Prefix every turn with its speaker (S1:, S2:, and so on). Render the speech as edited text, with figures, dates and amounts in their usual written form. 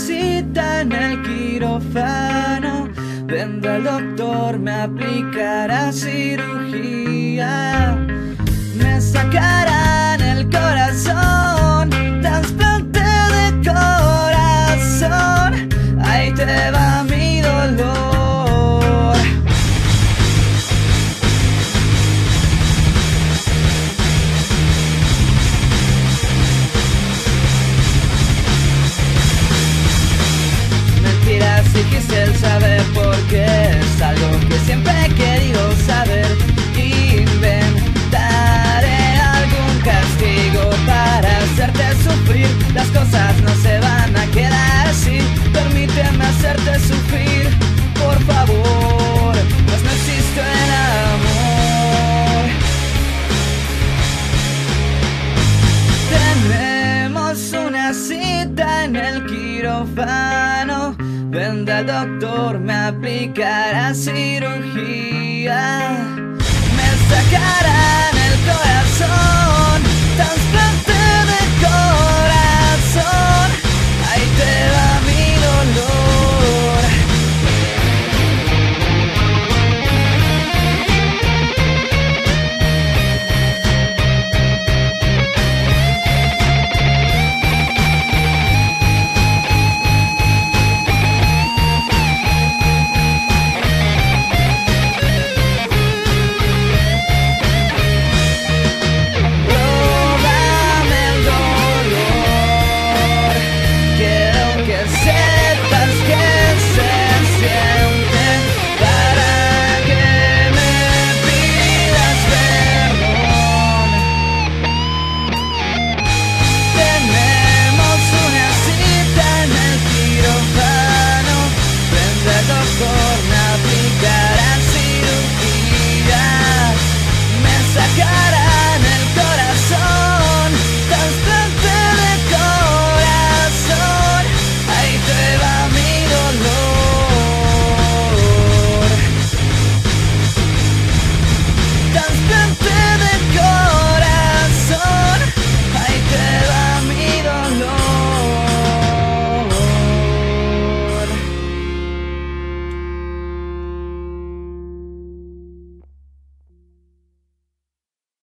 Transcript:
S1: cita en el quirófano. Vendrá el doctor, me aplicará cirugía. Me sacarán el corazón, trasplante de corazón. Ahí te va mi dolor. Mentiras si quise el saber, porque es algo que siempre he querido saber. Inventaré algún castigo para hacerte sufrir. Las cosas no se van a quedar así. Permíteme hacerte sufrir, por favor, pues no existe el amor. Tenemos una cita en el quirófano. Vendrá el doctor, me aplicará cirugía. Me sacarán el corazón.